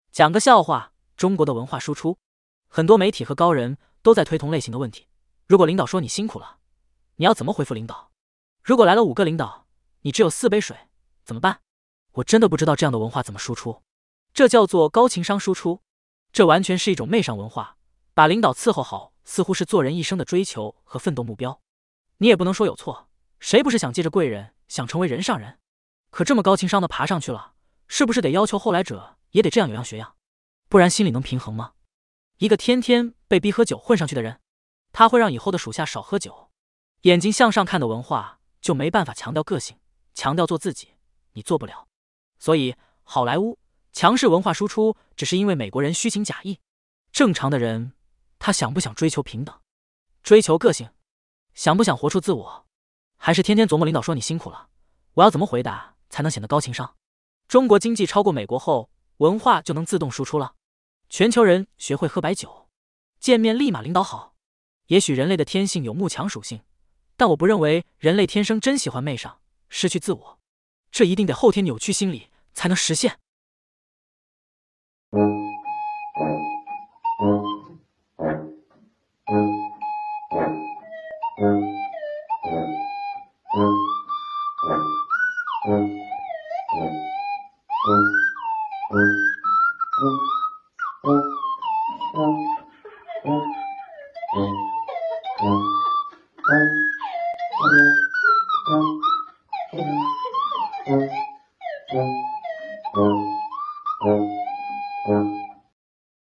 讲个笑话，中国的文化输出，很多媒体和高人都在推同类型的问题。如果领导说你辛苦了，你要怎么回复领导？如果来了5个领导，你只有4杯水，怎么办？我真的不知道这样的文化怎么输出。这叫做高情商输出，这完全是一种媚上文化，把领导伺候好似乎是做人一生的追求和奋斗目标。你也不能说有错，谁不是想借着贵人，想成为人上人？可这么高情商的爬上去了，是不是得要求后来者也得这样有样学样？不然心里能平衡吗？一个天天被逼喝酒混上去的人，他会让以后的属下少喝酒。眼睛向上看的文化就没办法强调个性，强调做自己，你做不了。所以好莱坞强势文化输出，只是因为美国人虚情假意。正常的人，他想不想追求平等，追求个性，想不想活出自我，还是天天琢磨领导说你辛苦了，我要怎么回答才能显得高情商？中国经济超过美国后，文化就能自动输出了。全球人学会喝白酒，见面立马领导好。也许人类的天性有慕强属性，但我不认为人类天生真喜欢媚上，失去自我，这一定得后天扭曲心理才能实现。